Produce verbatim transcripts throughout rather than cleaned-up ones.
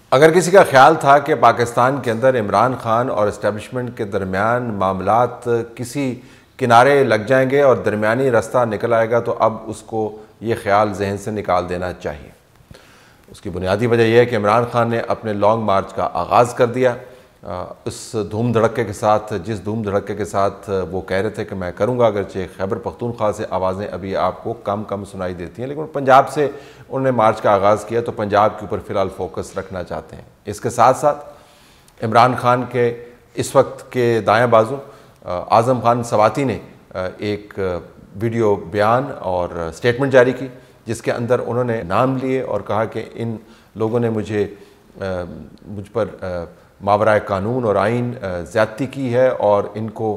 अगर किसी का ख्याल था कि पाकिस्तान के अंदर इमरान खान और इस्टेब्लिशमेंट के दरमियान मामलात किसी किनारे लग जाएंगे और दरमियानी रास्ता निकल आएगा, तो अब उसको ये ख्याल जहन से निकाल देना चाहिए। उसकी बुनियादी वजह यह है कि इमरान खान ने अपने लॉन्ग मार्च का आगाज़ कर दिया। इस धूम धड़के के साथ, जिस धूम धड़के के साथ वो कह रहे थे कि मैं करूँगा, अगरचे खैबर पख्तूनख्वा से आवाज़ें अभी आपको कम कम सुनाई देती हैं, लेकिन पंजाब से उन्होंने मार्च का आगाज़ किया, तो पंजाब के ऊपर फ़िलहाल फोकस रखना चाहते हैं। इसके साथ साथ इमरान खान के इस वक्त के दायां बाजू आज़म खान सवाती ने एक वीडियो बयान और स्टेटमेंट जारी की, जिसके अंदर उन्होंने नाम लिए और कहा कि इन लोगों ने मुझे मुझ पर मावराए कानून और आइन ज़्यादती की है और इनको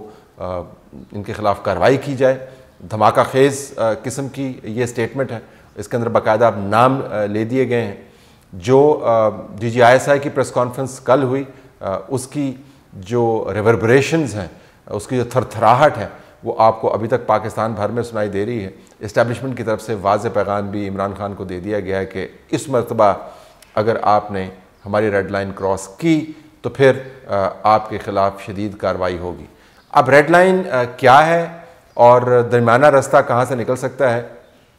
इनके ख़िलाफ़ कार्रवाई की जाए। धमाका खेज़ किस्म की ये स्टेटमेंट है। इसके अंदर बाकायदा नाम ले दिए गए हैं। जो D G I S I की प्रेस कॉन्फ्रेंस कल हुई, उसकी जो रिवर्बरेशंस हैं, उसकी जो थरथराहट है, वो आपको अभी तक पाकिस्तान भर में सुनाई दे रही है। इस्टेब्लिशमेंट की तरफ से वाज़ेह पैगाम भी इमरान खान को दे दिया गया है कि इस मरतबा अगर आपने हमारी रेड लाइन क्रॉस की तो फिर आपके ख़िलाफ़ शदीद कार्रवाई होगी। अब रेड लाइन क्या है और दरमियाना रास्ता कहाँ से निकल सकता है,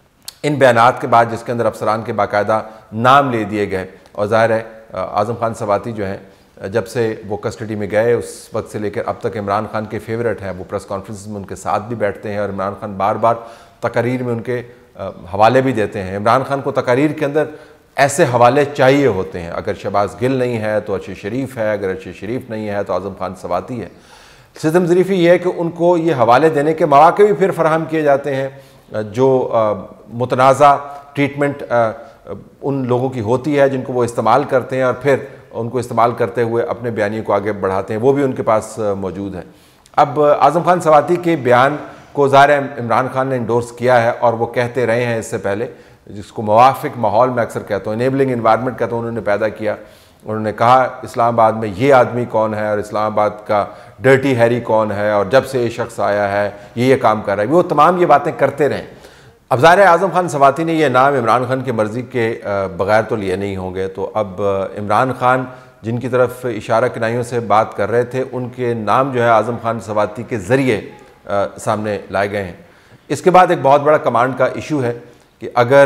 इन बयानात के बाद जिसके अंदर अफसरान के बाकायदा नाम ले दिए गए, और ज़ाहिर है आज़म खान सवाती जो हैं, जब से वो कस्टडी में गए उस वक्त से लेकर अब तक इमरान खान के फेवरेट हैं। वो प्रेस कॉन्फ्रेंस में उनके साथ भी बैठते हैं और इमरान खान बार बार तकारीर में उनके हवाले भी देते हैं। इमरान खान को तकारीर के अंदर ऐसे हवाले चाहिए होते हैं। अगर शहबाज गिल नहीं है तो अर्शद शरीफ है, अगर अर्शद शरीफ नहीं है तो आज़म खान सवाती है। सिस्टम ज़रीफ़ी ये है कि उनको ये हवाले देने के मौके भी फिर फराहम किए जाते हैं। जो मुतनाज़ा ट्रीटमेंट आ, उन लोगों की होती है जिनको वो इस्तेमाल करते हैं और फिर उनको इस्तेमाल करते हुए अपने बयानी को आगे बढ़ाते हैं, वो भी उनके पास मौजूद है। अब आज़म खान सवाती के बयान को ज़ाहिर इमरान खान ने इंडोर्स किया है और वो कहते रहे हैं इससे पहले, जिसको मुवाफ़िक माहौल में अक्सर कहता हूँ, इनेबलिंग इन्वायरमेंट कहता हूँ, उन्होंने पैदा किया। उन्होंने कहा इस्लामाबाद में ये आदमी कौन है और इस्लामाबाद का डर्टी हैरी कौन है और जब से ये शख्स आया है ये ये काम कर रहा है, वो तमाम ये बातें करते रहें। अब ज़ाहिर है आज़म खान सवाती ने यह नाम इमरान खान की मर्ज़ी के बग़ैर तो लिए नहीं होंगे, तो अब इमरान खान जिनकी तरफ इशारा किनाइयों से बात कर रहे थे, उनके नाम जो है आज़म खान सवाती के ज़रिए सामने लाए गए हैं। इसके बाद एक बहुत बड़ा कमांड का इशू है कि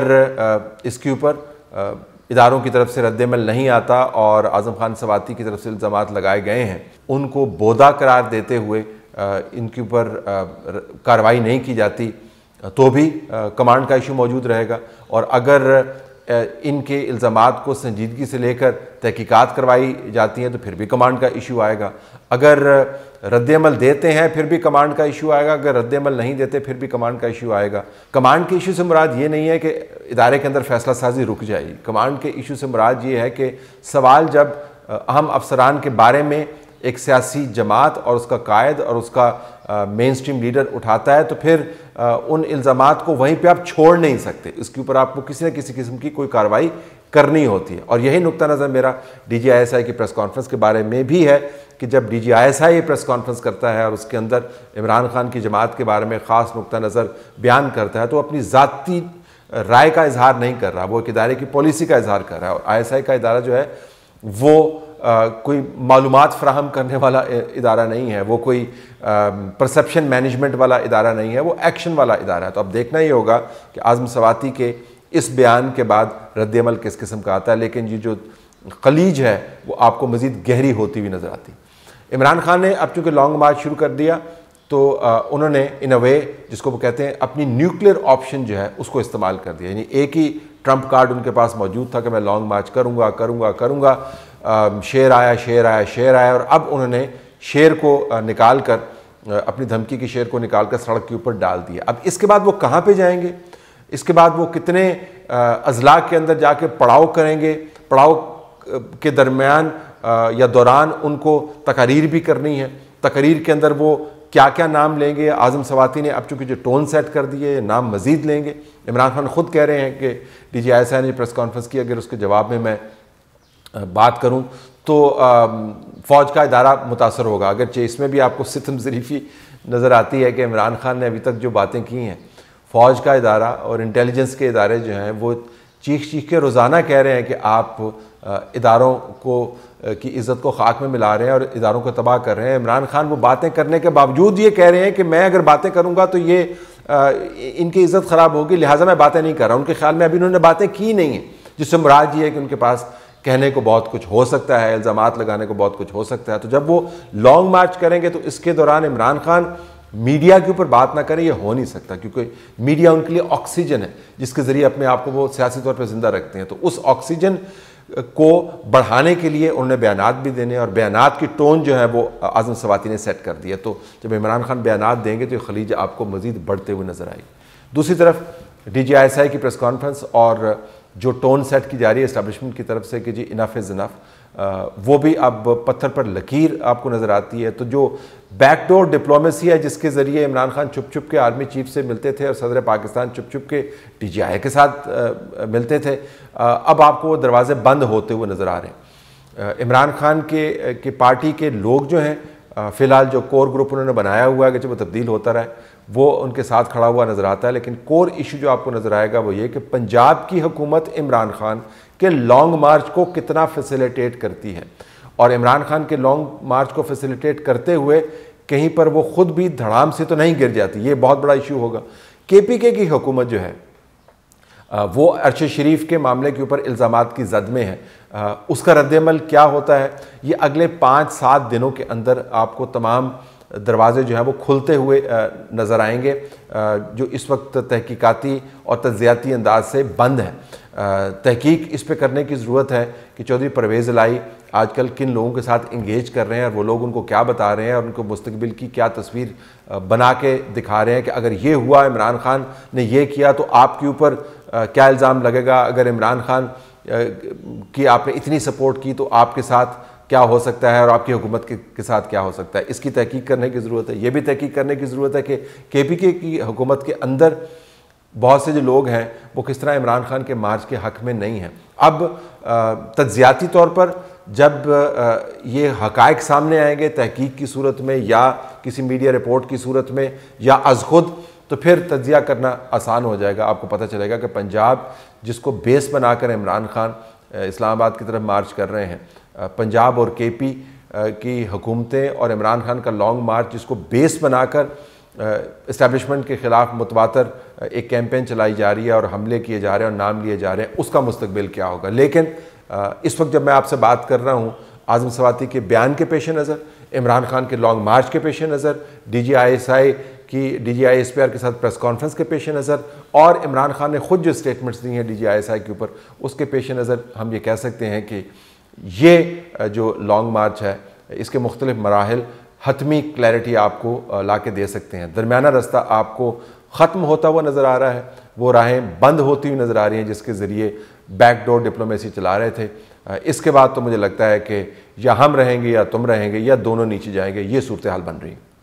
अगर इसके ऊपर इदारों की तरफ से रद्दमल नहीं आता और आज़म खान सवाती की तरफ से इल्ज़ामात लगाए गए हैं, उनको बोदा करार देते हुए इनके ऊपर कार्रवाई नहीं की जाती तो भी कमांड का इशू मौजूद रहेगा। और अगर इनके इल्ज़ामात को संजीदगी से लेकर तहकीकात करवाई जाती हैं तो फिर भी कमांड का इशू आएगा। अगर रद्दमल देते हैं फिर भी कमांड का इशू आएगा, अगर रद्दमल नहीं देते फिर भी कमांड का इशू आएगा। कमांड के इशू से मुराद ये नहीं है कि इदारे के अंदर फैसला साजी रुक जाएगी। कमांड के इशू से मुराद ये है कि सवाल जब अहम अफसरान के बारे में एक सियासी जमात और उसका कायद और उसका मेन स्ट्रीम लीडर उठाता है तो फिर आ, उन इल्ज़ामात को वहीं पे आप छोड़ नहीं सकते, इसके ऊपर आपको किसी न किसी किस्म की कोई कार्रवाई करनी होती है। और यही नुक्ता नज़र मेरा D G I S I की प्रेस कॉन्फ्रेंस के बारे में भी है कि जब D G I S I press conference करता है और उसके अंदर इमरान खान की जमात के बारे में ख़ास नुक्ता नज़र बयान करता है तो अपनी ज़ाती राय का इजहार नहीं कर रहा, वो एक इदारे की पॉलिसी का इजहार कर रहा है। और आई एस आई का इदारा जो है वो आ, कोई मालूमात फ़राहम करने वाला इदारा नहीं है, वो कोई परसेप्शन मैनेजमेंट वाला इदारा नहीं है, वो एक्शन वाला इदारा है। तो अब देखना ही होगा कि आज़म सवाती के इस बयान के बाद रद्दमल किस किस्म का आता है, लेकिन ये जो खलीज है वो आपको मज़ीद गहरी होती हुई नज़र आती। इमरान खान ने अब चूँकि लॉन्ग मार्च शुरू कर दिया तो आ, उन्होंने इन अ वे जिसको वो कहते हैं अपनी न्यूक्लियर ऑप्शन जो है उसको इस्तेमाल कर दिया। यानी एक ही ट्रम्प कार्ड उनके पास मौजूद था कि मैं लॉन्ग मार्च करूँगा करूँगा करूँगा शेर आया शेर आया शेर आया, और अब उन्होंने शेर को निकाल कर, अपनी धमकी की शेर को निकाल कर सड़क के ऊपर डाल दिया। अब इसके बाद वो कहाँ पे जाएंगे, इसके बाद वो कितने अजला के अंदर जाके पड़ाव करेंगे, पड़ाव के दरमियान या दौरान उनको तकारीर भी करनी है, तकारीर के अंदर वो क्या क्या नाम लेंगे। आज़म सवाती ने अब चूँकि जो टोन सेट कर दिए नाम मज़ीद लेंगे। इमरान खान खुद कह रहे हैं कि डी जी आई एस आई ने प्रेस कॉन्फ्रेंस की, अगर उसके जवाब में मैं बात करूं तो फ़ौज का इदारा मुतासर होगा। अगरचे इसमें भी आपको सितम ज़रीफ़ी नज़र आती है कि इमरान खान ने अभी तक जो बातें की हैं, फ़ौज का इदारा और इंटेलिजेंस के इदारे जो हैं वो चीख चीख के रोज़ाना कह रहे हैं कि आप इदारों को की इज़्ज़त को खाक में मिला रहे हैं और इदारों को तबाह कर रहे हैं। इमरान खान वो बातें करने के बावजूद ये कह रहे हैं कि मैं अगर बातें करूँगा तो ये आ, इनकी इज़्ज़त ख़राब होगी, लिहाजा मैं बातें नहीं कर रहा। उनके ख्याल में अभी उन्होंने बातें की नहीं हैं, जिससे मुराद ये है कि उनके पास कहने को बहुत कुछ हो सकता है, इल्ज़ामात लगाने को बहुत कुछ हो सकता है। तो जब वो लॉन्ग मार्च करेंगे तो इसके दौरान इमरान खान मीडिया के ऊपर बात ना करें, ये हो नहीं सकता, क्योंकि मीडिया उनके लिए ऑक्सीजन है जिसके ज़रिए अपने आप को वो सियासी तौर पर ज़िंदा रखते हैं। तो उस ऑक्सीजन को बढ़ाने के लिए उन्होंने बयानात भी देने, और बयानात की टोन जो है वो आज़म सवाती ने सेट कर दिया। तो जब इमरान खान बयानात देंगे तो ये खलीज आपको मज़ीद बढ़ते हुए नज़र आएगी। दूसरी तरफ D G I S I की प्रेस कॉन्फ्रेंस और जो टोन सेट की जा रही है इस्टेब्लिशमेंट की तरफ से कि जी इनफ इज़ इनफ, वो भी अब पत्थर पर लकीर आपको नज़र आती है। तो जो बैकडोर डिप्लोमेसी है जिसके ज़रिए इमरान खान चुप चुप के आर्मी चीफ से मिलते थे और सदर पाकिस्तान चुप चुप के टी जी आई के साथ आ, मिलते थे, आ, अब आपको वो दरवाजे बंद होते हुए नज़र आ रहे हैं। इमरान खान के, के पार्टी के लोग जो हैं, फ़िलहाल जो कोर ग्रुप उन्होंने बनाया हुआ है कि जब वो तब्दील होता रहे, वो उनके साथ खड़ा हुआ नज़र आता है। लेकिन कोर इशू जो आपको नज़र आएगा वो ये कि पंजाब की हुकूमत इमरान खान के लॉन्ग मार्च को कितना फैसिलिटेट करती है, और इमरान खान के लॉन्ग मार्च को फैसिलिटेट करते हुए कहीं पर वो खुद भी धड़ाम से तो नहीं गिर जाती। ये बहुत बड़ा इशू होगा। के पी के की हुकूमत जो है वो अरशद शरीफ के मामले के ऊपर इल्ज़ामात की जद में है, उसका रद्दअमल क्या होता है ये अगले पाँच सात दिनों के अंदर आपको तमाम दरवाजे जो हैं वो खुलते हुए नज़र आएंगे, जो इस वक्त तहकीकाती और तज्ज़ियाती अंदाज से बंद है। तहकीक इस पे करने की ज़रूरत है कि चौधरी परवेज़ इलाही आजकल किन लोगों के साथ इंगेज कर रहे हैं और वो लोग उनको क्या बता रहे हैं और उनको मुस्तकबिल की क्या तस्वीर बना के दिखा रहे हैं कि अगर ये हुआ, इमरान खान ने ये किया तो आपके ऊपर क्या इल्ज़ाम लगेगा, अगर इमरान खान की आपने इतनी सपोर्ट की तो आपके साथ क्या हो सकता है और आपकी हुकूमत के, के साथ क्या हो सकता है। इसकी तहकीक करने की ज़रूरत है। ये भी तहकीक करने की ज़रूरत है कि के पी के की हुकूमत के अंदर बहुत से जो लोग हैं वो किस तरह इमरान खान के मार्च के हक़ में नहीं हैं। अब तज्ज़ियाती तौर पर जब ये हक़ाइक़ सामने आएंगे तहकीक की सूरत में या किसी मीडिया रिपोर्ट की सूरत में या अज़ खुद, तो फिर तज्ज़िया करना आसान हो जाएगा। आपको पता चलेगा कि पंजाब जिसको बेस बनाकर इमरान खान इस्लामाबाद की तरफ मार्च कर रहे हैं, पंजाब और के पी की हुकूमतें और इमरान खान का लॉन्ग मार्च जिसको बेस बनाकर इस्टेब्लिशमेंट के ख़िलाफ़ मुतवातर एक कैंपेन चलाई जा रही है और हमले किए जा रहे हैं और नाम लिए जा रहे हैं, उसका मुस्तकबिल क्या होगा। लेकिन इस वक्त जब मैं आपसे बात कर रहा हूँ, आज़म सवाती के बयान के पेश नज़र, इमरान खान के लॉन्ग मार्च के पेश नज़र, D G I S I की D G I S P R के साथ प्रेस कॉन्फ्रेंस के पेश नज़र और इमरान खान ने खुद जो स्टेटमेंट्स दी हैं डी जी आई एस आई के ऊपर, उसके पेश नज़र हम ये कह सकते हैं कि ये जो लॉन्ग मार्च है इसके मुख्तलिफ मराहिल हतमी क्लैरिटी आपको ला के दे सकते हैं। दरमियाना रास्ता आपको ख़त्म होता हुआ नज़र आ रहा है, वो राहें बंद होती हुई नज़र आ रही हैं जिसके ज़रिए बैकडोर डिप्लोमेसी चला रहे थे। इसके बाद तो मुझे लगता है कि या हम रहेंगे या तुम रहेंगे या दोनों नीचे जाएंगे, ये सूरत हाल बन रही है।